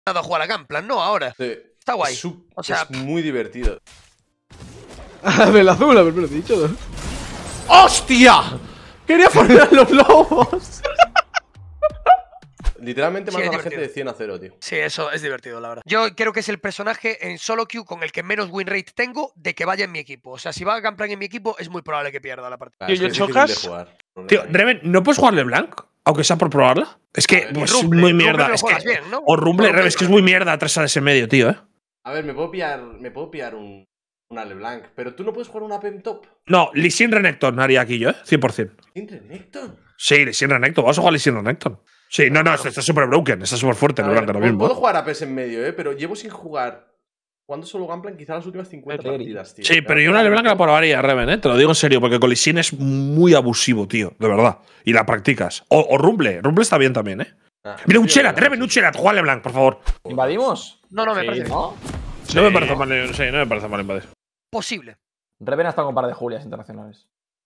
a jugar a Gunplan, ¿no? Ahora. Sí. Está guay. O sea, es muy divertido. El azul, a ver, me lo he dicho, ¿no? ¡Hostia! Quería poner a los lobos. Literalmente Sí, mata a la divertido. gente de 100 a 0, tío. Sí, eso es divertido, la verdad. Yo creo que es el personaje en solo queue con el que menos win rate tengo de que vaya en mi equipo. O sea, si va a Gunplan en mi equipo, es muy probable que pierda la partida. Tío, Es que yo es difícil chocas- de jugar. Tío, Reven, ¿no puedes jugarle Blanc? Aunque sea por probarla. Es que A ver, es Rumble, muy Rumble mierda. lo Es juegas que, bien, ¿no? o Rumble, Rumble, Reven, es que es muy mierda 3 a ese medio, tío, A ver, me puedo pillar una LeBlanc, pero tú no puedes jugar una Pem Top. No, Lee Sin Renekton haría aquí yo, 100%. ¿Sin Renekton? Sí, Lee Sin Renekton. Vamos a jugar Lee Sin Renekton. Sí, no, está súper broken. Está súper fuerte A LeBlanc ver, ahora mismo. puedo jugar a PES en medio, pero llevo sin jugar. Jugando solo Gunplan quizá las últimas 50 partidas, tío. Sí, pero yo una LeBlanc la probaría, Reven, te lo digo en serio, porque con Lee Sin es muy abusivo, tío, de verdad. Y la practicas. O Rumble. Rumble está bien también, Mira, un Chelat, Reven, un Chelat. Juega LeBlanc, por favor. ¿Invadimos? No, me Sí, parece bien. ¿no? No me parece mal, sí, no me parece mal invadir. Posible. Reven ha estado con un par de Julias internacionales.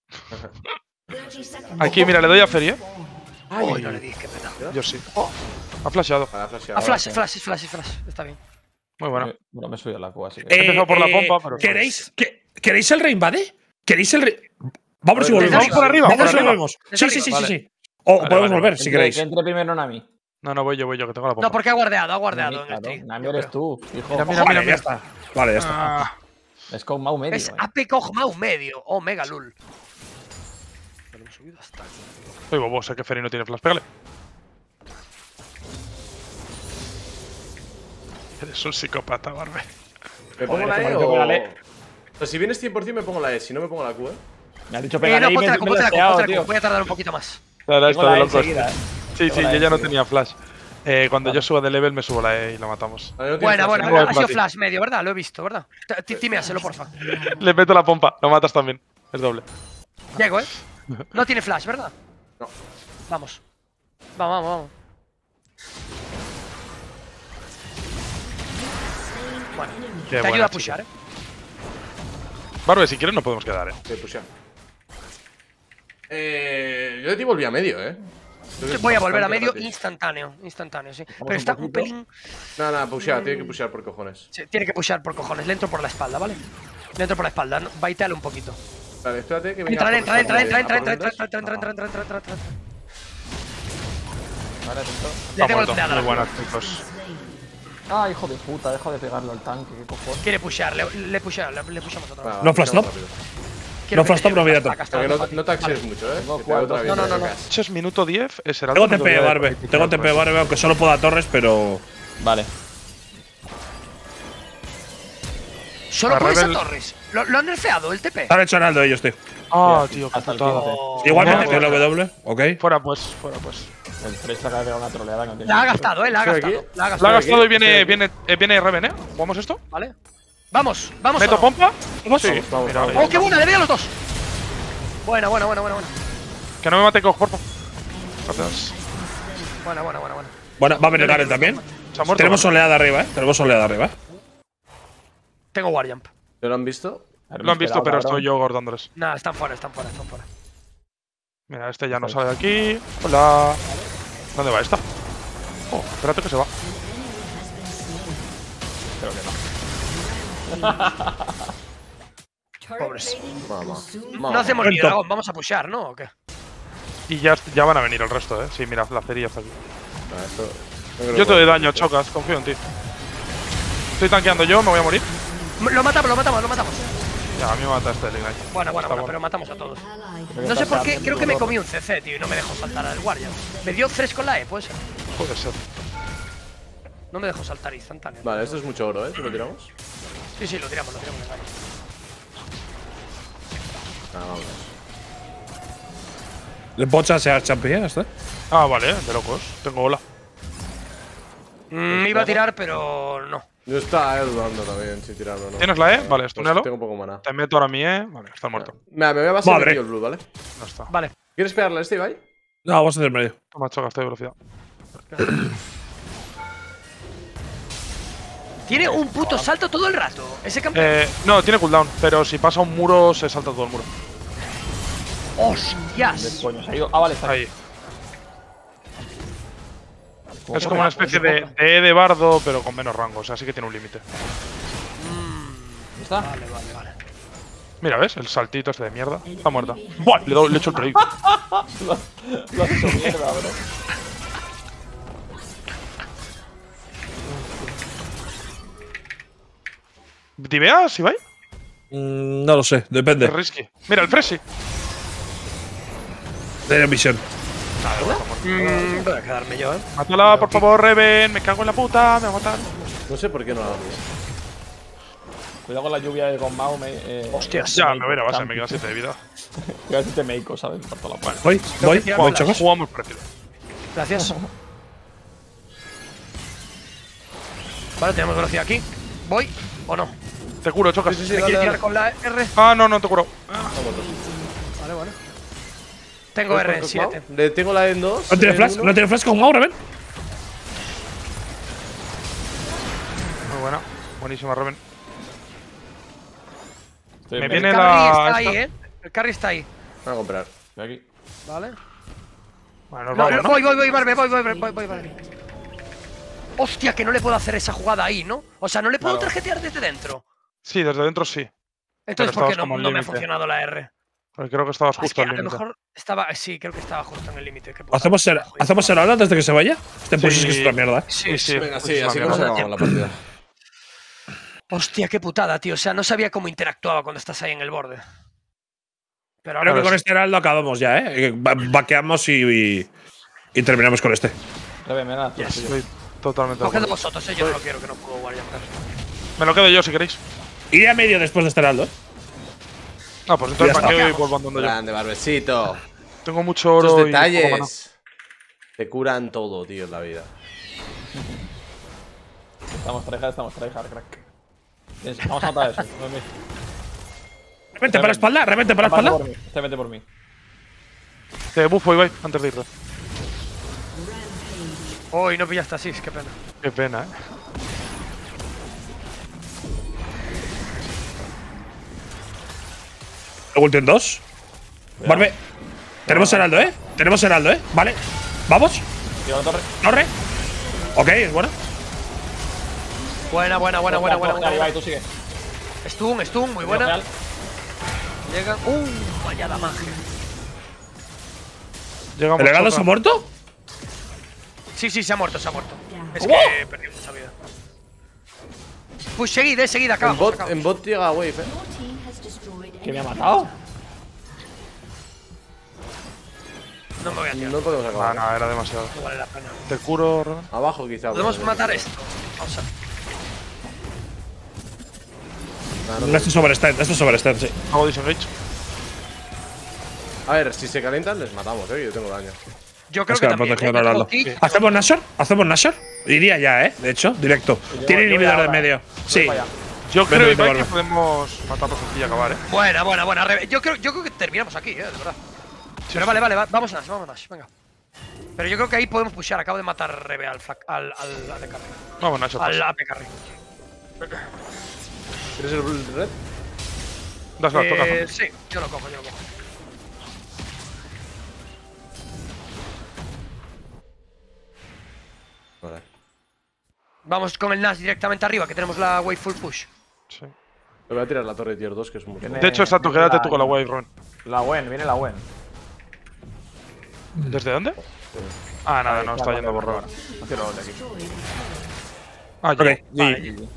Aquí, mira, le doy a Feria. Uy, no le dije, qué pena. Yo sí. Ha flasheado. A flash. Está bien. Muy bueno. Bueno, me he subido a la Q, así que. He empezado por la pompa, pero. ¿Queréis el reinvade? ¿Queréis el rey? Vamos si Desde volvemos. arriba, por arriba, Vamos por si arriba. volvemos. Desde Sí. arriba. Sí. O Vale, podemos vale, volver, si queréis. Que entre primero Nami. No, voy yo, que tengo la pompa. No, porque ha guardeado Nami, en el claro. tree. Nami eres tú, hijo. Mira, Vale, ya está. Vale, ya está. Ah, Es con Mau medio. Es AP Kog'Maw medio. Oh, mega lul. Me lo hemos subido hasta aquí. soy bobo, sé que Feri no tiene flash. Pégale. Eres un psicópata, Barbe. ¿Me pongo la E Pégale. o...? Pues si vienes 100% me pongo la E, si no me pongo la Q, Me has dicho No, pégale y ponte la me Q, he ponte la Q, laseado, ponte la tío. Q. Voy a tardar un poquito más. Era Tengo esto la de E locos. enseguida, Sí, Tengo la yo E ya no enseguida. tenía flash. Cuando yo suba de level me subo la E y la matamos. Buena, tengo ha el sido Mati. flash medio, ¿verdad? Lo he visto, ¿verdad? Timeáselo, porfa. Le meto la pompa, lo matas también. Es doble. Llego, ¿eh? No tiene flash, ¿verdad? No. Vamos. Vamos. Bueno, Qué te buena, ayuda a chica. pushar, ¿eh? Barbe, si quieres no podemos quedar, Yo de ti volví a medio, Voy a volver a Bastante medio gratis. instantáneo, sí. Vamos Pero un está un poquito. pelín… No, pushear, tiene que pushear por cojones. Sí, tiene que pushar por cojones. Le entro por la espalda, ¿vale? Le entro por la espalda. Baiteale un poquito. Vale, espérate que venga. Entra. Vale, atento. Le tengo el Muy fleador. buenas, chicos. Ah, hijo de puta, deja de pegarle al tanque, qué cojones. Quiere pushear, le pushamos otra vez. No flash top. Quiero No flash top, no meter vida la casta, Porque Mati. no te axes mucho, Tengo que te hago otra cuatro. vez. No. Eso es minuto 10, será el Tengo minuto TP, 10 de Barbe. política, Tengo TP, pues. Barbe, aunque solo pueda torres, pero. Vale. Solo A por esa Rebel- Torres. Lo han nerfeado, el TP. Han hecho Heraldo ellos, tío. Ah, tío, qué Hasta el putada. 15. Igual me No, metió el W, ¿ok? Fuera pues. El 3 acaba de pegar una troleada que no tiene. La ha gastado, la ha Estoy gastado. aquí. La ha La ha gastado, gastado y Estoy viene Reven, ¿Jugamos esto? ¿vale? Vamos. ¿Meto o no? pompa? Sí. Vamos. Mira, ¡Oh, qué buena! ¡Le doy a los dos! Buena. que no me mate Koch, porfa. Gracias. Buena. Bueno, va a venir Garen también. Se ha muerto. Tenemos oleada arriba, Tenemos oleada arriba. Tengo Warjump. ¿Lo han visto? Lo han visto, pero estoy yo gordándoles. Nada, están fuera. Mira, este ya no sale de aquí. Hola. ¿Dónde va esta? Oh, espérate que se va. Creo que no. Pobres. Vamos. No hacemos ni dragón, vamos a pushar, ¿no? ¿O qué? Y ya van a venir el resto, Sí, mira, la feria está aquí. Yo Yo te doy daño, Chocas, confío en ti. Estoy tanqueando yo, me voy a morir. Lo matamos. Ya, a mí me mata este Ignite. Bueno, bueno. pero matamos a todos. No sé por qué, creo que me comí un CC, tío, y no me dejó saltar al Warrior. Me dio 3 con la E, puede ser. Puede ser. No me dejó saltar instantáneo. Vale, esto es mucho oro, ¿Si lo tiramos? Sí, lo tiramos, venga. Vamos. ¿Le pocha sea champion, este? Ah, vale, de locos. Tengo ola. Me iba a tirar, pero no. Yo estaba dudando también si tirarlo o no. ¿Tienes la E? Vale, Pues stunealo. tengo poco maná. Te meto ahora mi E. Vale, está muerto. Mira, me voy a pasar Madre. el blue, ¿vale? No está. Vale. ¿Quieres pegarle a este, Ibai? No, vamos a hacer medio. Toma, Chocas, estoy de velocidad. Tiene un puto salto todo el rato. Ese campeón. No, tiene cooldown, pero si pasa un muro se salta todo el muro. ¡Hostias! Coño, se ha ido. Ah, vale, está ahí. Ahí. Es como una especie de bardo, pero con menos rango. O sea, sí que tiene un límite. ¿Está? Vale. Mira, ¿ves? El saltito este de mierda. Está muerta. ¡Buah! Le he hecho el trade. Lo has hecho mierda, bro. ¿Diveas, Ibai? No lo sé, depende. Es risky. Mira, el Fresi. De visión. Voy a quedarme yo, Mátala, por favor, Reven. Me cago en la puta. Me va a matar. No sé por qué no lo hago. Cuidado con la lluvia de con Mao. Hostias. Ya, me voy a base. Me queda 7 de vida. Voy a decirte Meiko, ¿sabes? Por toda la parte. Voy, Vale, chocos. Jugamos parecido. Gracias. Vale, tenemos velocidad aquí. ¿Voy o no? Te curo, chocas. ¿Me quieres tirar con la R? Ah, no, te curo. Vale. Tengo R en 7. Le tengo la en 2. No tiene flash, no tiene flash con Mauro, ven. Muy buena. Buenísima, Reven. Estoy Me en viene El carry la. está ahí, esta. El carry está ahí. Voy a comprar. Estoy aquí. Vale. Bueno, nos No, vamos, ¿no? voy, Barbe, voy. Hostia, que no le puedo hacer esa jugada ahí, ¿no? O sea, no le puedo Claro. tarjetear desde dentro. Sí, desde dentro sí. Entonces, Pero ¿por qué estabas no, como al no me ha límite. funcionado la R? Porque creo que estabas Es justo que al a lo límite. mejor estaba. Sí, creo que estaba justo en el límite. ¿Hacemos el ahora antes de que se vaya? Este push es que es otra mierda. Sí. Venga, pues sí, es una así mierda. como se acabamos la partida. Hostia, qué putada, tío. O sea, no sabía cómo interactuaba cuando estás ahí en el borde. Pero ahora Creo que con este heraldo acabamos ya, ¿eh? Vaqueamos y terminamos con este. Reven, ven a la Estoy totalmente de coged acuerdo. vosotros, yo no lo quiero, que no puedo Warrior. Me lo quedo yo si queréis. Iré a medio después de este heraldo, ¿eh? Ah, pues entonces Ya está. vaqueo y vuelvo andando yo. Grande, Barbecito. Tengo mucho Estos oro y poco mana. detalles te curan todo, tío, en la vida. Estamos tryhard, crack. Vamos a matar eso. No es mi. Repente para la espalda, repente para la espalda. Te mete por mí. Te bufo, Ibai, antes de irte. Uy, no pillaste así, qué pena. Qué pena, Ulti en 2. Barbe. Tenemos heraldo, ¿eh? Vale. Vamos. Tiro la torre. Torre. Ok, es bueno. Buena. Ibai, tú sigue. Stun, muy buena. Real. Llegan. Vaya la magia. Llegamos. ¿El heraldo Chocas. se ha muerto? Sí, se ha muerto. Es que perdí mucha vida. Pues seguida, acá. En bot llega Wave, ¿Que me ha matado? No me voy a tirar, No podemos Ah, acabar. no, era demasiado. no vale la pena. Te curo, Reven. Abajo quizá. Podemos matar esto. Vamos a. Esto es sobrestand, sí. Hago disengage. A ver, si se calientan, les matamos, yo tengo daño. Yo creo Es que que también. protege el heraldo. ¿Hacemos Nashor? Iría ya, de hecho, directo. Tiene yo inhibidor voy de ahora. medio. Sí. Para allá. Yo Vete, creo, vete, Ibai, que Barbe. podemos matarlo sencillo y acabar, Buena. Yo creo que terminamos aquí, de verdad. Pero vale, vamos Nash, venga. Pero yo creo que ahí podemos pushear. Acabo de matar Rebe al AD carry. Vamos, Nacho. Al AP carry. ¿Quieres el red? Dásela, toca. Sí, yo lo cojo. Vale. Vamos con el Nash directamente arriba, que tenemos la wave full push. Sí. Le voy a tirar la torre tier 2, que es muy Viene- De hecho, exacto, viene quédate tú con la wave, Reven. La Wen, viene la Wen. ¿Desde dónde? Ah, nada, no, está yendo por Reven. No quiero de aquí. Ah, Ok, yo. y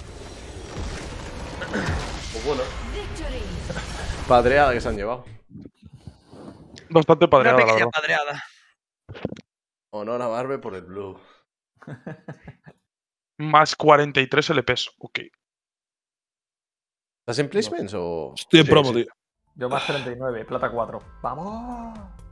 Pues bueno. Padreada que se han llevado. Bastante Una padreada, la pequeña verdad. padreada. Honor a Barbe por el blue. Más 43 LPs. Ok. ¿Estás en placements o...? estoy en Sí, promo, sí. tío. Yo más 39, plata 4. ¡Vamos!